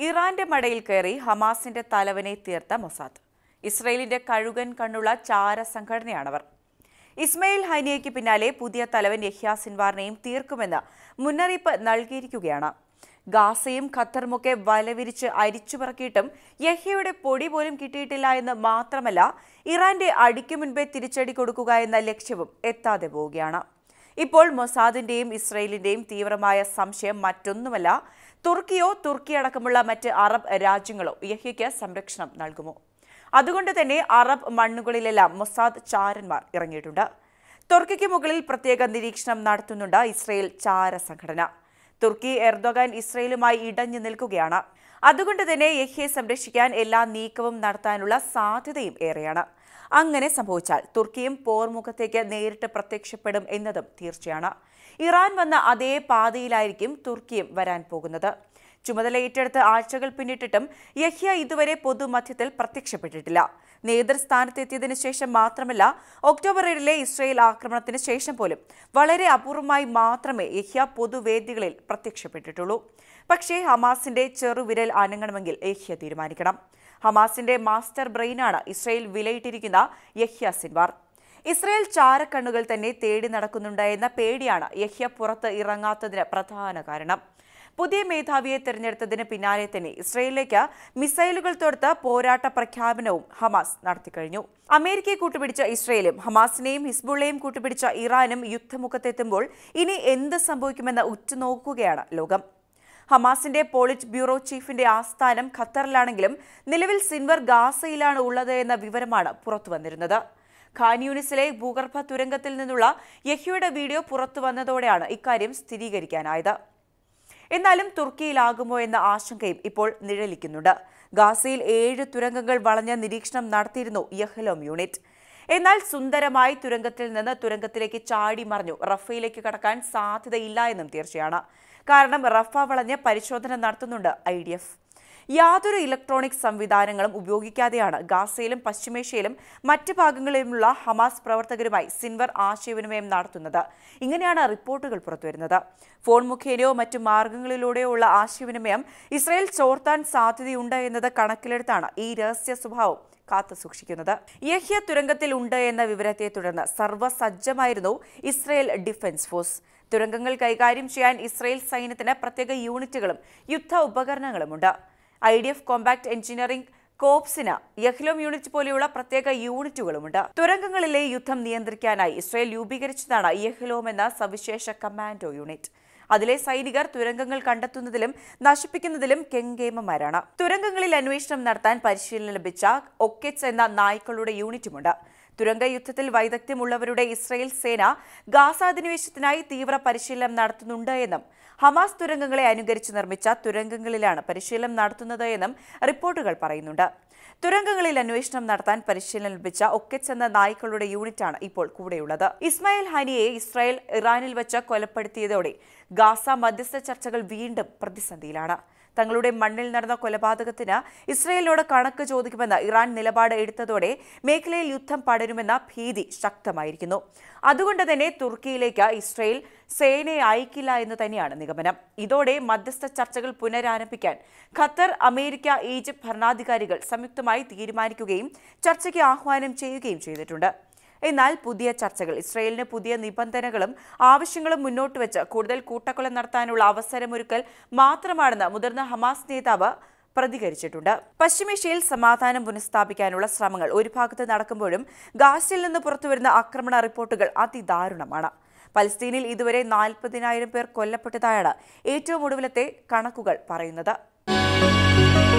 ഇറാന്റെ മടയിൽ കയറി ഹമാസിന്റെ തലവനെ തീർത്ത മൊസാദ്. ഇസ്രയേലിന്റെ കഴുകൻ കണ്ണുള്ള ചാര സംഘടനയാണവർ. ഇസ്മയിൽ ഹനിയയ്ക്ക് പിന്നാലെ പുതിയ തലവൻ യഹ്യ സിൻവാറിനെയും തീർക്കുമെന്ന് മുന്നറിയിപ്പ് നൽകിയിരിക്കുകയാണ്. ഗാസയും ഖത്തറുമൊക്കെ വലവിരിച്ച് അരിച്ചുപറക്കിയിട്ടും യഹ്യയുടെ പൊടി പോലും കിട്ടിയിട്ടില്ല എന്ന് മാത്രമല്ല, ഇറാന്റെ അടിക്കു മുൻപേ തിരിച്ചടി കൊടുക്കുക എന്ന ലക്ഷ്യവും എത്താതെ പോവുകയാണ്. ഇപ്പോൾ മൊസാദിന്റെയും ഇസ്രയേലിന്റെയും തീവ്രമായ സംശയം മറ്റൊന്നുമല്ല, തുർക്കിയോ തുർക്കി അടക്കമുള്ള മറ്റ് അറബ് രാജ്യങ്ങളോ യഹ്യയ്ക്ക് സംരക്ഷണം നൽകുമോ? അതുകൊണ്ട് തന്നെ അറബ് മണ്ണുകളിലെല്ലാം മൊസാദ് ചാരന്മാർ ഇറങ്ങിയിട്ടുണ്ട്. തുർക്കിക്ക് മുകളിൽ പ്രത്യേക നിരീക്ഷണം നടത്തുന്നുണ്ട് ഇസ്രയേൽ ചാര സംഘടന. തുർക്കി എർദോഗാൻ ഇസ്രയേലുമായി ഇടഞ്ഞു നിൽക്കുകയാണ്. അതുകൊണ്ട് തന്നെ യഹ്യയെ സംരക്ഷിക്കാൻ എല്ലാ നീക്കവും നടത്താനുള്ള സാധ്യതയും ഏറെയാണ്. അങ്ങനെ സംഭവിച്ചാൽ തുർക്കിയും പോർമുഖത്തേക്ക് നേരിട്ട് പ്രത്യക്ഷപ്പെടും എന്നതും തീർച്ചയാണ്. ഇറാൻ വന്ന അതേ പാതയിലായിരിക്കും തുർക്കിയും വരാൻ പോകുന്നത്. ചുമതല ഏറ്റെടുത്ത് ആഴ്ചകൾ പിന്നിട്ടിട്ടും യഹ്യ ഇതുവരെ പൊതുമധ്യത്തിൽ പ്രത്യക്ഷപ്പെട്ടിട്ടില്ല. നേതൃസ്ഥാനത്തെത്തിയതിനു ശേഷം മാത്രമല്ല, ഒക്ടോബർ 7 ഇസ്രയേൽ ആക്രമണത്തിന് ശേഷം പോലും വളരെ അപൂർവമായി മാത്രമേ യഹ്യ പൊതുവേദികളിൽ പ്രത്യക്ഷപ്പെട്ടിട്ടുള്ളൂ. പക്ഷേ ഹമാസിന്റെ ചെറുവിരൽ അനങ്ങണമെങ്കിൽ യഹ്യ തീരുമാനിക്കണം. ഹമാസിന്റെ മാസ്റ്റർ ബ്രെയിനാണ് ഇസ്രയേൽ വിലയിട്ടിരിക്കുന്ന യഹ്യ സിൻവാർ. ഇസ്രയേൽ ചാരക്കണ്ണുകൾ തന്നെ തേടി നടക്കുന്നുണ്ട് എന്ന പേടിയാണ് യഹ്യ പുറത്ത് ഇറങ്ങാത്തതിന് പ്രധാന കാരണം. പുതിയ മേധാവിയെ തെരഞ്ഞെടുത്തതിന് പിന്നാലെ തന്നെ ഇസ്രയേലിലേക്ക് മിസൈലുകൾ തൊടുത്ത് പോരാട്ട പ്രഖ്യാപനവും ഹമാസ് നടത്തിക്കഴിഞ്ഞു. അമേരിക്കയെ കൂട്ടുപിടിച്ച ഇസ്രയേലും ഹമാസിനെയും ഹിസ്ബുള്ളയും കൂട്ടുപിടിച്ച ഇറാനും യുദ്ധമുഖത്തെത്തുമ്പോൾ ഇനി എന്ത് സംഭവിക്കുമെന്ന് ഉറ്റുനോക്കുകയാണ് ലോകം. ഹമാസിന്റെ പോളിറ്റ് ബ്യൂറോ ചീഫിന്റെ ആസ്ഥാനം ഖത്തറിലാണെങ്കിലും നിലവിൽ സിൻവർ ഗാസയിലാണ് ഉള്ളത് എന്ന വിവരമാണ് പുറത്തുവന്നിരുന്നത്. ഖാൻ യൂനിസിലെ ഭൂഗർഭ തുരങ്കത്തിൽ നിന്നുള്ള യഹ്യയുടെ വീഡിയോ പുറത്തു വന്നതോടെയാണ് ഇക്കാര്യം സ്ഥിരീകരിക്കാനായത്. എന്നാലും തുർക്കിയിലാകുമോ എന്ന ആശങ്കയും ഇപ്പോൾ നിഴലിക്കുന്നുണ്ട്. ഗാസയിൽ 7 തുരങ്കങ്ങൾ വളഞ്ഞ നിരീക്ഷണം നടത്തിയിരുന്നു യഹ്ലോം യൂണിറ്റ്. എന്നാൽ സുന്ദരമായി തുരങ്കത്തിൽ നിന്ന് തുരങ്കത്തിലേക്ക് ചാടി മറിഞ്ഞു റഫയിലേക്ക് കടക്കാൻ സാധ്യതയില്ല എന്നും തീർച്ചയാണ്. കാരണം റഫ വളഞ്ഞ് പരിശോധന നടത്തുന്നുണ്ട് IDF. യാതൊരു ഇലക്ട്രോണിക് സംവിധാനങ്ങളും ഉപയോഗിക്കാതെയാണ് ഗാസയിലും പശ്ചിമേഷ്യയിലും മറ്റ് ഭാഗങ്ങളിലുമുള്ള ഹമാസ് പ്രവർത്തകരുമായി സിൻവർ ആശയവിനിമയം നടത്തുന്നത്. ഇങ്ങനെയാണ് റിപ്പോർട്ടുകൾ പുറത്തുവരുന്നത്. ഫോൺ മുഖേനയോ മറ്റു മാർഗങ്ങളിലൂടെയോ ഉള്ള ആശയവിനിമയം ഇസ്രയേൽ ചോർത്താൻ സാധ്യതയുണ്ട് എന്നത് കണക്കിലെടുത്താണ് ഈ രഹസ്യ സ്വഭാവം കാത്തു സൂക്ഷിക്കുന്നത്. യഹ്യ തുരങ്കത്തിൽ ഉണ്ട് എന്ന വിവരത്തെ തുടർന്ന് സർവ്വസജ്ജമായിരുന്നു ഇസ്രയേൽ ഡിഫൻസ് ഫോഴ്സ്. തുരങ്കങ്ങൾ കൈകാര്യം ചെയ്യാൻ ഇസ്രയേൽ സൈന്യത്തിന് പ്രത്യേക യൂണിറ്റുകളും യുദ്ധ ഉപകരണങ്ങളുമുണ്ട്. IDF കോമ്പാക്ട് എഞ്ചിനീയറിംഗ് കോപ്സിന് യഹ്ലോം യൂണിറ്റ് പോലെയുള്ള പ്രത്യേക യൂണിറ്റുകളുമുണ്ട്. തുരങ്കങ്ങളിലെ യുദ്ധം നിയന്ത്രിക്കാനായി ഇസ്രയേൽ രൂപീകരിച്ചതാണ് യഹ്ലോം എന്ന സവിശേഷ കമാൻഡോ യൂണിറ്റ്. അതിലെ സൈനികർ തുരങ്കങ്ങൾ കണ്ടെത്തുന്നതിലും നശിപ്പിക്കുന്നതിലും കെങ്കേമന്മാരാണ്. തുരങ്കങ്ങളിൽ അന്വേഷണം നടത്താൻ പരിശീലനം ലഭിച്ച ഒക്കെറ്റ്സ് എന്ന നായ്ക്കളുടെ യൂണിറ്റുമുണ്ട്. തുരങ്ക യുദ്ധത്തിൽ വൈദഗ്ധ്യമുള്ളവരുടെ ഇസ്രയേൽ സേന ഗാസ അധിനിവേശത്തിനായി തീവ്ര പരിശീലനം നടത്തുന്നുണ്ട് എന്നും ഹമാസ് തുരങ്കങ്ങളെ അനുകരിച്ച് നിർമ്മിച്ച തുരങ്കങ്ങളിലാണ് പരിശീലനം നടത്തുന്നത് എന്നും റിപ്പോർട്ടുകൾ പറയുന്നുണ്ട്. തുരങ്കങ്ങളിൽ അന്വേഷണം നടത്താൻ പരിശീലനം ലഭിച്ച ഒക്കെറ്റ്സ് എന്ന നായ്ക്കളുടെ യൂണിറ്റാണ് ഇപ്പോൾ കൂടെയുള്ളത്. ഇസ്മയിൽ ഹനിയെ ഇസ്രായേൽ ഇറാനിൽ വെച്ച് കൊലപ്പെടുത്തിയതോടെ ഗാസ മധ്യസ്ഥ ചർച്ചകൾ വീണ്ടും പ്രതിസന്ധിയിലാണ്. തങ്ങളുടെ മണ്ണിൽ നടന്ന കൊലപാതകത്തിന് ഇസ്രയേലിനോട് കണക്ക് ചോദിക്കുമെന്ന് ഇറാൻ നിലപാട് എടുത്തതോടെ മേഖലയിൽ യുദ്ധം പടരുമെന്ന ഭീതി ശക്തമായിരിക്കുന്നു. അതുകൊണ്ട് തന്നെ തുർക്കിയിലേക്ക് ഇസ്രയേൽ സേനയെ അയക്കില്ല എന്ന് തന്നെയാണ് നിഗമനം. ഇതോടെ മധ്യസ്ഥ ചർച്ചകൾ പുനരാരംഭിക്കാൻ ഖത്തർ, അമേരിക്ക, ഈജിപ്ത് ഭരണാധികാരികൾ സംയുക്തമായി തീരുമാനിക്കുകയും ചർച്ചയ്ക്ക് ആഹ്വാനം ചെയ്യുകയും ചെയ്തിട്ടുണ്ട്. എന്നാൽ പുതിയ ചർച്ചകൾ ഇസ്രയേലിന് പുതിയ നിബന്ധനകളും ആവശ്യങ്ങളും മുന്നോട്ട് വെച്ച് കൂടുതൽ കൂട്ടക്കൊല നടത്താനുള്ള അവസരമൊരുക്കൽ മാത്രമാണെന്ന് മുതിർന്ന ഹമാസ് നേതാവ് പ്രതികരിച്ചിട്ടുണ്ട്. പശ്ചിമേഷ്യയിൽ സമാധാനം പുനഃസ്ഥാപിക്കാനുള്ള ശ്രമങ്ങൾ ഒരു ഭാഗത്ത് നടക്കുമ്പോഴും ഗാസയിൽ നിന്ന് പുറത്തുവരുന്ന ആക്രമണ റിപ്പോർട്ടുകൾ അതിദാരുണമാണ്. പലസ്തീനിൽ ഇതുവരെ 40,000 പേർ കൊല്ലപ്പെട്ടതായാണ് ഏറ്റവും ഒടുവിലത്തെ കണക്കുകൾ പറയുന്നത്.